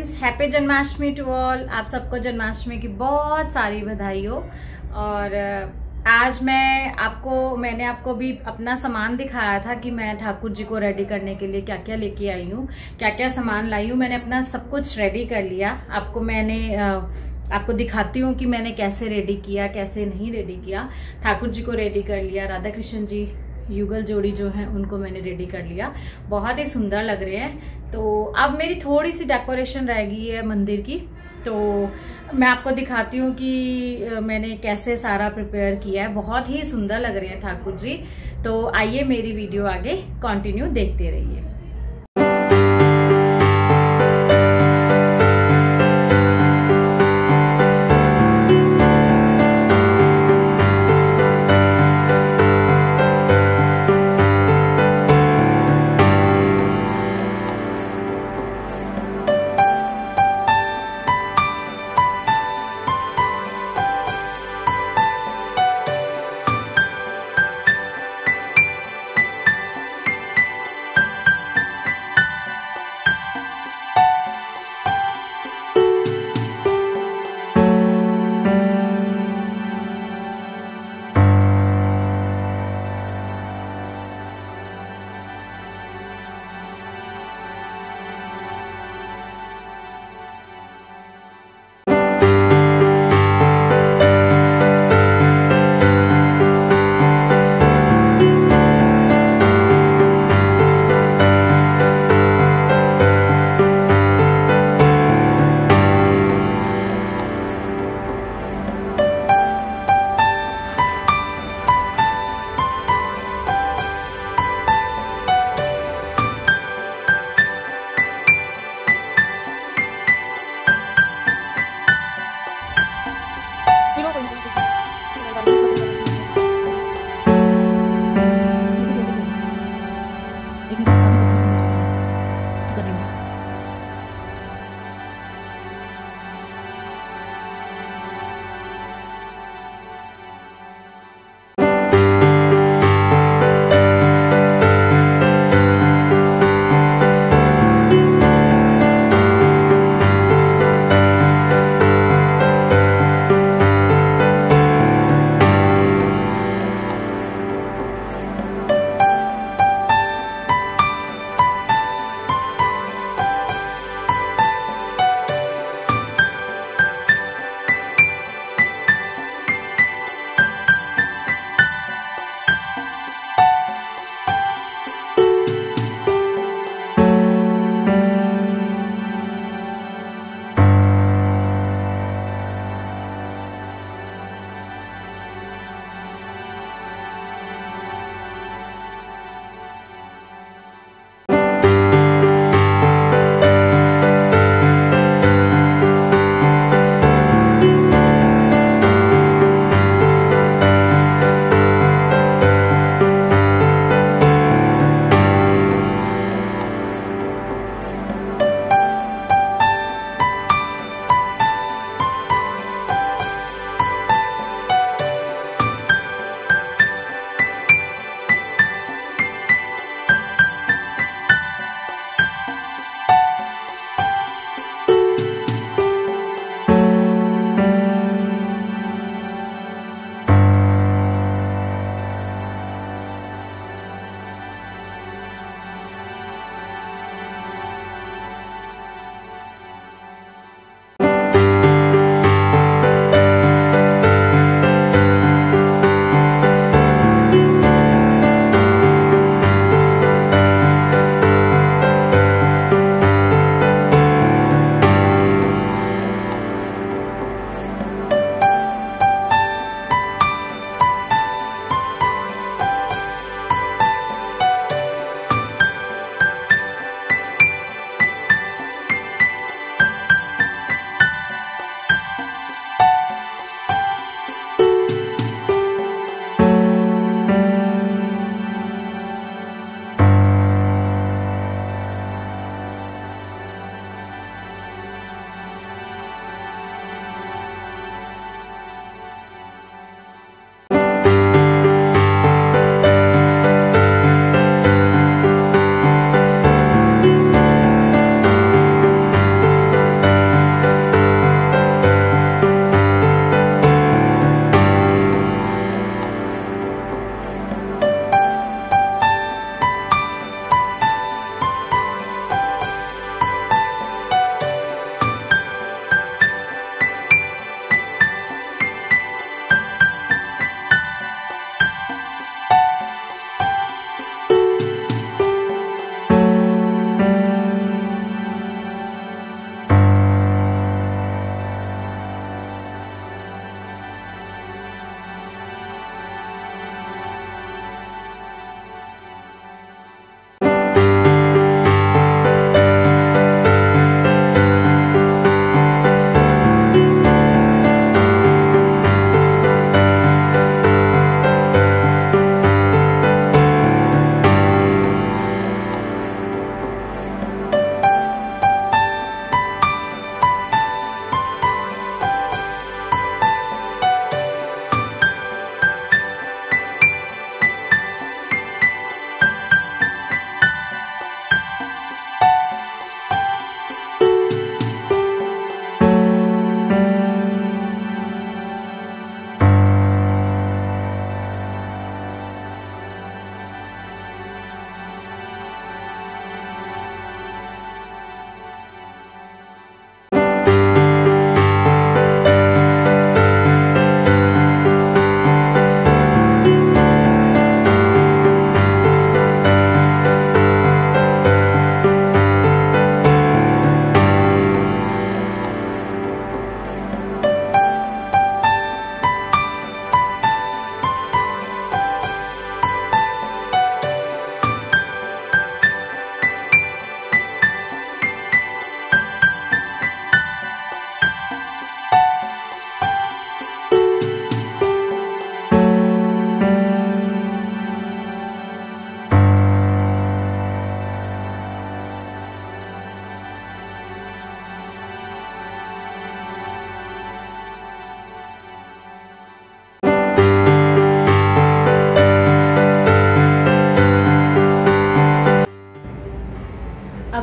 Friends, happy Janmashtami to all. आप सबको जन्माष्टमी की बहुत सारी बधाई हो। और आज मैंने आपको भी अपना सामान दिखाया था कि मैं ठाकुर जी को रेडी करने के लिए क्या क्या लेके आई हूँ, क्या क्या सामान लाई हूँ। मैंने अपना सब कुछ रेडी कर लिया। आपको दिखाती हूँ कि मैंने कैसे रेडी किया, कैसे नहीं रेडी किया। ठाकुर जी को रेडी कर लिया, राधा कृष्ण जी युगल जोड़ी जो है उनको मैंने रेडी कर लिया। बहुत ही सुंदर लग रहे हैं। तो अब मेरी थोड़ी सी डेकोरेशन रह गई है मंदिर की, तो मैं आपको दिखाती हूँ कि मैंने कैसे सारा प्रिपेयर किया है। बहुत ही सुंदर लग रहे हैं ठाकुर जी। तो आइए मेरी वीडियो आगे कंटिन्यू देखते रहिए।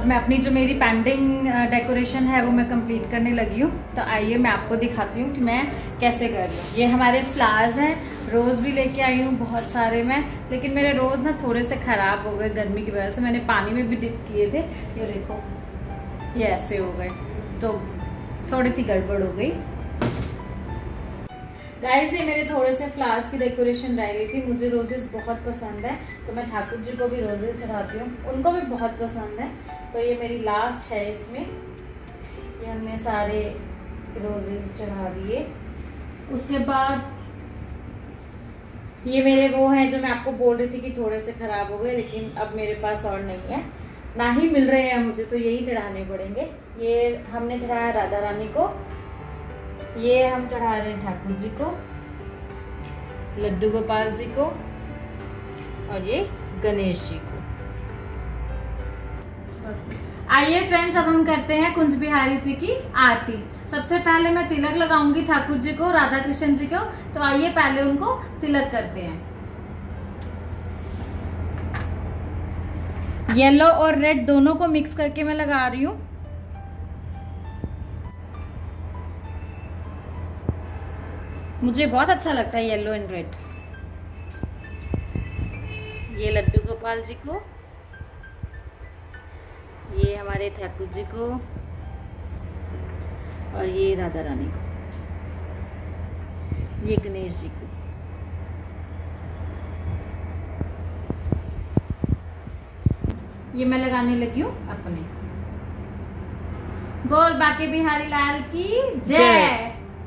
अब मैं अपनी जो मेरी पेंडिंग डेकोरेशन है वो मैं कंप्लीट करने लगी हूँ। तो आइए मैं आपको दिखाती हूँ कि मैं कैसे कर रही हूँ। ये हमारे फ्लावर्स हैं, रोज़ भी लेके आई हूँ बहुत सारे मैं, लेकिन मेरे रोज़ ना थोड़े से ख़राब हो गए गर्मी की वजह से। मैंने पानी में भी डिप किए थे, ये देखो ये ऐसे हो गए, तो थोड़ी सी गड़बड़ हो गई। गाइस ये मेरे थोड़े से फ्लावर्स की डेकोरेशन रह गई थी। मुझे रोजेस बहुत पसंद है तो मैं ठाकुर जी को भी रोजेस चढ़ाती हूँ, उनको भी बहुत पसंद है। तो ये मेरी लास्ट है इसमें, ये हमने सारे रोजेस चढ़ा दिए। उसके बाद ये मेरे वो हैं जो मैं आपको बोल रही थी कि थोड़े से खराब हो गए, लेकिन अब मेरे पास और नहीं है, ना ही मिल रहे हैं मुझे, तो यही चढ़ाने पड़ेंगे। ये हमने चढ़ाया राधा रानी को, ये हम चढ़ा रहे हैं ठाकुर जी को, लड्डू गोपाल जी को, और ये गणेश जी को। आइए फ्रेंड्स अब हम करते हैं कुंज बिहारी जी की आरती। सबसे पहले मैं तिलक लगाऊंगी ठाकुर जी को, राधा कृष्ण जी को। तो आइए पहले उनको तिलक करते हैं। येलो और रेड दोनों को मिक्स करके मैं लगा रही हूँ। मुझे बहुत अच्छा लगता है येलो एंड रेड। ये लड्डू गोपाल जी को, ये हमारे ठाकुर जी को, और ये राधा रानी को, ये गणेश जी को। ये मैं लगाने लगी हूँ अपने। बोल बाके बिहारी लाल की जय।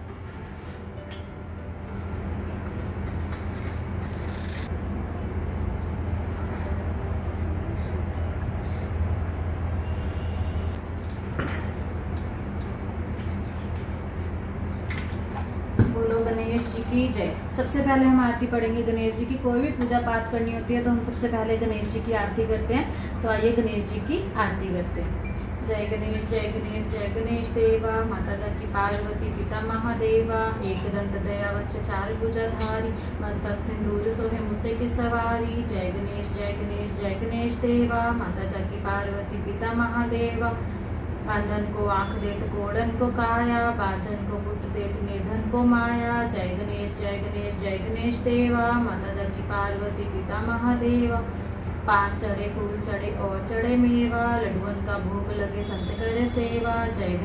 बोलो गणेश जी की जय। सबसे पहले हम आरती पढ़ेंगे गणेश जी की। कोई भी पूजा पाठ करनी होती है तो हम सबसे पहले गणेश जी की आरती करते हैं। तो आइए गणेश जी की आरती करते हैं। जय गणेश जय गणेश जय गणेश देवा, माता जाकी पार्वती पिता महादेवा, एक दंत दयावच्छ चार भुजाधारी, मस्तक सिंदूर सोहे मुसे की सवारी। जय गणेश जय गणेश देवा, माता जाकी पार्वती पिता महादेवा, अंधन को आँख देत कोड़न को काया, बाजन को पुत्र देत निर्धन को माया। जय गणेश जय गणेश देवा, माता जाकी पार्वती पिता महादेवा, पान चढ़े फूल चढ़े और चढ़े मेवा, लड्डुअन का भोग लगे संत करे सेवा। जय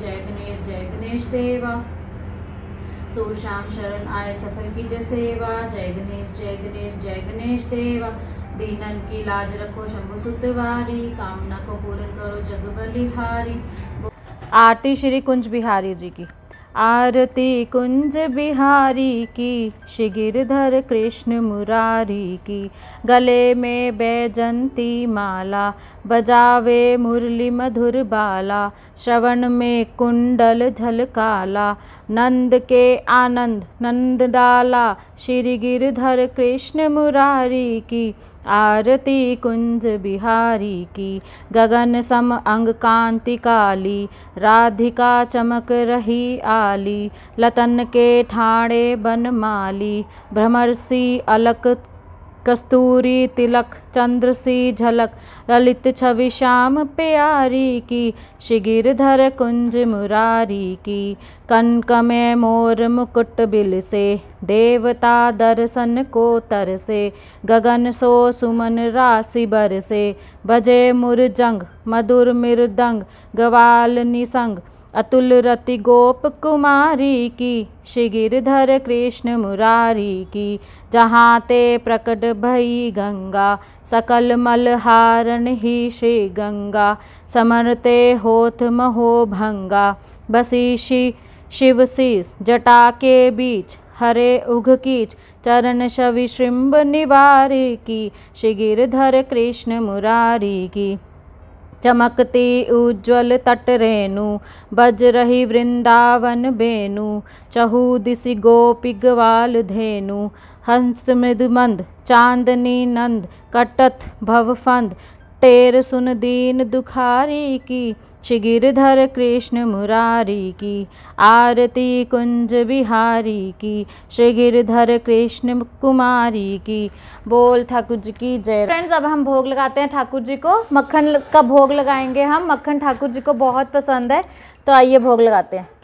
गणेश देवा, सो शाम शरण आए सफल की सेवा। जय गणेश देवा, दीनन की लाज रखो शंभु सुतवारी, कामना को पूर्ण करो जग बलिहारी। आरती श्री कुंज बिहारी जी की। आरती कुंज बिहारी की, श्री गिरधर कृष्ण मुरारी की, गले में बैजंती माला, बजावे मुरली मधुर बाला, श्रवण में कुंडल झलकाला, नंद के आनंद नंददाला, श्री गिरधर कृष्ण मुरारी की। आरती कुंज बिहारी की, गगन सम अंग कांति काली, राधिका चमक रही आली, लतन के ठाणे बनमाली, भ्रमर सी अलक कस्तूरी तिलक, चंद्र सी झलक, ललित छवि श्याम प्यारी की। श्री गिरधर कुंज मुरारी की, कनक में मोर मुकुट बिल से, देवता दर्शन को तरसे, गगन सो सुमन राशि बरसे, बजे मुरजंग मधुर मृदंग, ग्वाल निसंग, अतुल रति गोप कुमारी की। श्री गिरधर कृष्ण मुरारी की, जहाँ ते प्रकट भई गंगा, सकल मल हारण ही श्री गंगा, समरते होत महो भंगा, बसी शिव शीस जटा के बीच, हरे उघ कीच, चरण छवि श्रृंभ निवारी की। श्री गिरधर कृष्ण मुरारी की, चमकती उज्ज्वल तट रेणु, बज रही वृंदावन बेनु, चहु दिशि गोपी ग्वाल धेनु, हंस मृदु मंद चांदनी नंद, कटत भवफंद, टेर सुन दीन दुखारी की, श्री गिरधर कृष्ण मुरारी की। आरती कुंज बिहारी की, श्री गिरधर कृष्ण कुमारी की। बोल ठाकुर जी की जय। फ्रेंड्स, अब हम भोग लगाते हैं ठाकुर जी को। मक्खन का भोग लगाएंगे हम। मक्खन ठाकुर जी को बहुत पसंद है, तो आइए भोग लगाते हैं।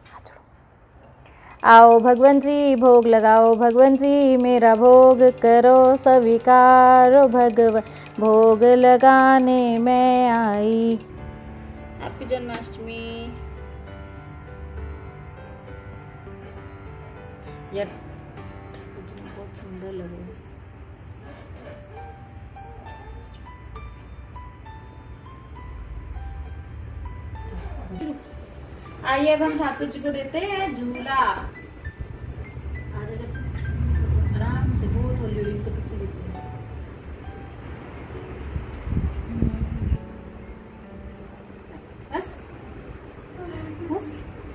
आओ भगवान जी भोग लगाओ, भगवान जी मेरा भोग करो स्वीकारो भगवान, भोग लगाने मैं आई। हैप्पी जन्माष्टमी। यार ठाकुर जी बहुत सुंदर लग रहे हैं। आइए अब हम ठाकुर जी को देते हैं झूला। आराम से, बहुत होली हुई तो पीछे देते हैं। बस बस।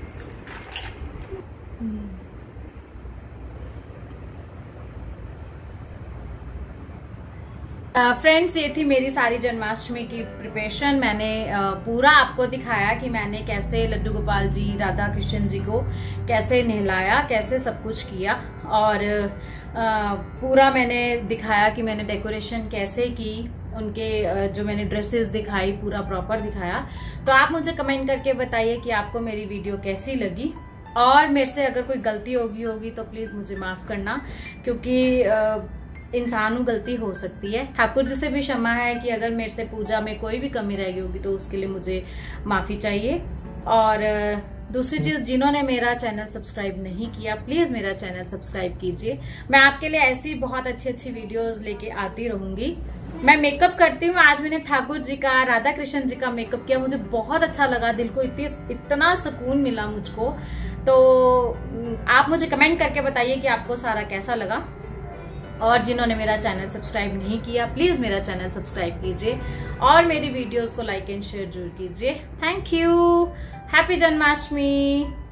फ्रेंड्स, ये थी मेरी सारी जन्माष्टमी की प्रिपरेशन। मैंने पूरा आपको दिखाया कि मैंने कैसे लड्डू गोपाल जी, राधा कृष्ण जी को कैसे नहलाया, कैसे सब कुछ किया, और पूरा मैंने दिखाया कि मैंने डेकोरेशन कैसे की, उनके जो मैंने ड्रेसेस दिखाई, पूरा प्रॉपर दिखाया। तो आप मुझे कमेंट करके बताइए कि आपको मेरी वीडियो कैसी लगी, और मेरे से अगर कोई गलती होगी तो प्लीज मुझे माफ करना, क्योंकि इंसानों गलती हो सकती है। ठाकुर जी से भी क्षमा है कि अगर मेरे से पूजा में कोई भी कमी रह गई होगी तो उसके लिए मुझे माफी चाहिए। और दूसरी चीज, जिन्होंने मेरा चैनल सब्सक्राइब नहीं किया, प्लीज मेरा चैनल सब्सक्राइब कीजिए। मैं आपके लिए ऐसी बहुत अच्छी वीडियोस लेके आती रहूंगी। मैं मेकअप करती हूँ। आज मैंने ठाकुर जी का, राधा कृष्ण जी का मेकअप किया। मुझे बहुत अच्छा लगा, दिल को इतना सुकून मिला मुझको। तो आप मुझे कमेंट करके बताइए कि आपको सारा कैसा लगा। और जिन्होंने मेरा चैनल सब्सक्राइब नहीं किया, प्लीज मेरा चैनल सब्सक्राइब कीजिए और मेरी वीडियोस को लाइक एंड शेयर जरूर कीजिए। Thank you. हैप्पी जन्माष्टमी।